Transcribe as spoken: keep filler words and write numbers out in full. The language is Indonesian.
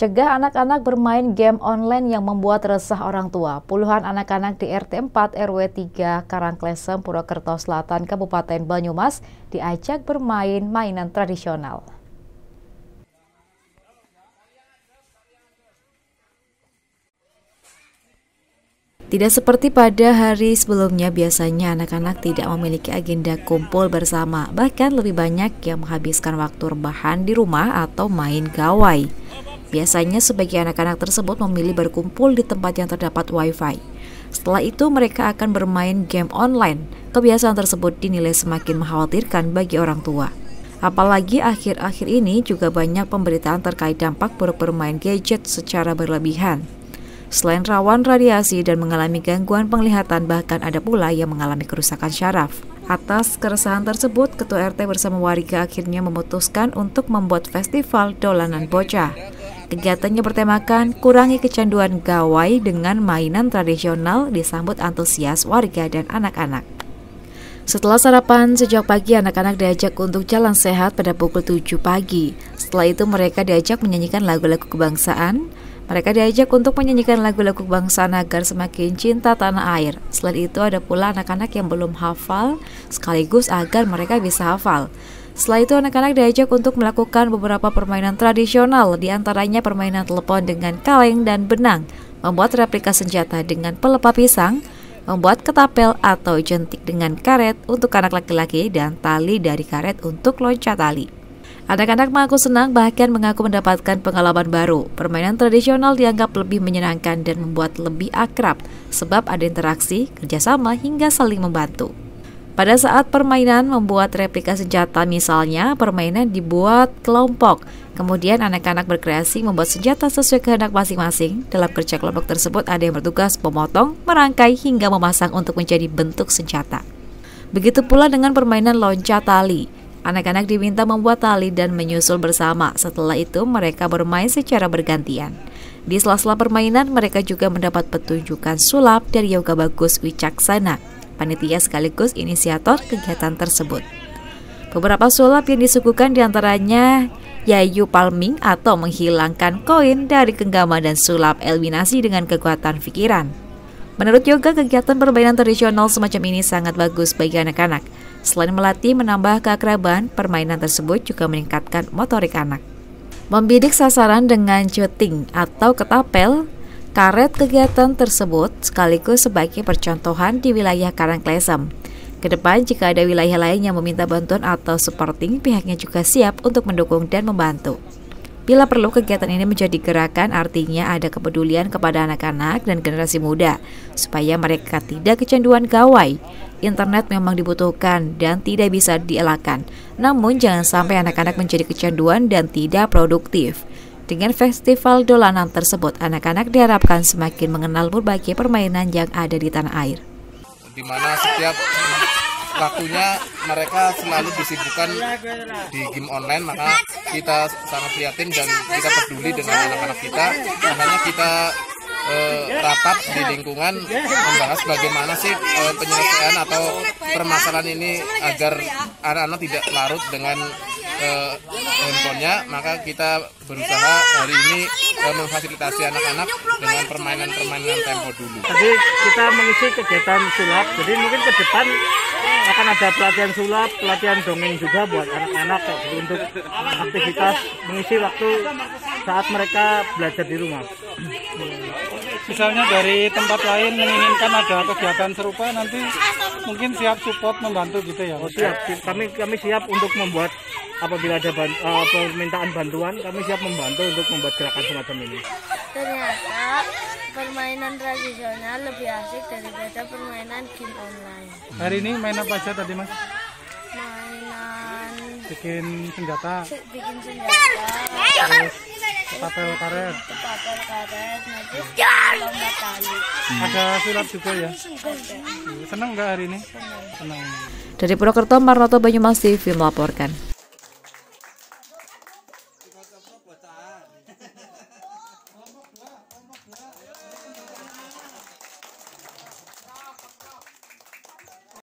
Cegah anak-anak bermain game online yang membuat resah orang tua. Puluhan anak-anak di R T empat R W tiga Karangklesem, Purwokerto Selatan, Kabupaten Banyumas diajak bermain mainan tradisional. Tidak seperti pada hari sebelumnya, biasanya anak-anak tidak memiliki agenda kumpul bersama. Bahkan lebih banyak yang menghabiskan waktu rebahan di rumah atau main gawai. Biasanya sebagian anak-anak tersebut memilih berkumpul di tempat yang terdapat wifi. Setelah itu mereka akan bermain game online. Kebiasaan tersebut dinilai semakin mengkhawatirkan bagi orang tua. Apalagi akhir-akhir ini juga banyak pemberitaan terkait dampak buruk bermain gadget secara berlebihan. Selain rawan radiasi dan mengalami gangguan penglihatan, bahkan ada pula yang mengalami kerusakan syaraf. Atas keresahan tersebut, Ketua R T bersama warga akhirnya memutuskan untuk membuat festival dolanan bocah. Kegiatannya bertemakan kurangi kecanduan gawai dengan mainan tradisional, disambut antusias warga dan anak-anak. Setelah sarapan sejak pagi, anak-anak diajak untuk jalan sehat pada pukul tujuh pagi. Setelah itu mereka diajak menyanyikan lagu-lagu kebangsaan. Mereka diajak untuk menyanyikan lagu-lagu kebangsaan agar semakin cinta tanah air. Selain itu ada pula anak-anak yang belum hafal, sekaligus agar mereka bisa hafal. Setelah itu anak-anak diajak untuk melakukan beberapa permainan tradisional, diantaranya permainan telepon dengan kaleng dan benang, membuat replika senjata dengan pelepah pisang, membuat ketapel atau jentik dengan karet untuk anak laki-laki, dan tali dari karet untuk loncat tali. Anak-anak mengaku senang, bahkan mengaku mendapatkan pengalaman baru. Permainan tradisional dianggap lebih menyenangkan dan membuat lebih akrab, sebab ada interaksi, kerjasama, hingga saling membantu. Pada saat permainan membuat replika senjata misalnya, permainan dibuat kelompok. Kemudian anak-anak berkreasi membuat senjata sesuai kehendak masing-masing. Dalam kerja kelompok tersebut ada yang bertugas memotong, merangkai, hingga memasang untuk menjadi bentuk senjata. Begitu pula dengan permainan loncat tali. Anak-anak diminta membuat tali dan menyusul bersama. Setelah itu mereka bermain secara bergantian. Di sela-sela permainan mereka juga mendapat petunjukan sulap dari Yoga Bagus Wicaksana, panitia sekaligus inisiator kegiatan tersebut. Beberapa sulap yang disuguhkan diantaranya Yayu Palming atau menghilangkan koin dari genggaman, dan sulap eliminasi dengan kekuatan pikiran. Menurut Yoga, kegiatan permainan tradisional semacam ini sangat bagus bagi anak-anak. Selain melatih menambah keakraban, permainan tersebut juga meningkatkan motorik anak. Membidik sasaran dengan cutting atau ketapel, karet kegiatan tersebut sekaligus sebagai percontohan di wilayah Karangklesem. Kedepan jika ada wilayah lain yang meminta bantuan atau supporting, pihaknya juga siap untuk mendukung dan membantu. Bila perlu, kegiatan ini menjadi gerakan, artinya ada kepedulian kepada anak-anak dan generasi muda, supaya mereka tidak kecanduan gawai. Internet memang dibutuhkan dan tidak bisa dielakkan, namun jangan sampai anak-anak menjadi kecanduan dan tidak produktif. Dengan festival dolanan tersebut, anak-anak diharapkan semakin mengenal berbagai permainan yang ada di tanah air. Di mana setiap waktunya mereka selalu disibukkan di game online, maka kita sangat prihatin dan kita peduli dengan anak-anak kita. Makanya kita eh, rapat di lingkungan membahas bagaimana sih eh, penyelesaian atau permasalahan ini agar anak-anak tidak larut dengan eh, handphonenya. Maka kita berusaha hari ini eh, memfasilitasi anak-anak dengan permainan-permainan tempo dulu. Jadi kita mengisi kegiatan sulap, jadi mungkin ke depan akan ada pelatihan sulap, pelatihan dongeng juga buat anak-anak untuk aktivitas mengisi waktu saat mereka belajar di rumah. Misalnya dari tempat lain menginginkan ada kegiatan serupa, nanti mungkin siap support membantu gitu ya? Oh, siap. Kami kami siap untuk membuat, apabila ada ban, uh, permintaan bantuan, kami siap membantu untuk membuat gerakan semacam ini. Ternyata permainan tradisional lebih asik daripada permainan game online. Hari ini main apa aja tadi, Mas? Mainan Bikin senjata, bikin senjata, terus ketapel karet, ketapel karet, nanti lomba tali. ada sulap juga ya? Senang nggak hari ini? Senang. Dari Purwokerto, Marnoto, Banyumas T V melaporkan.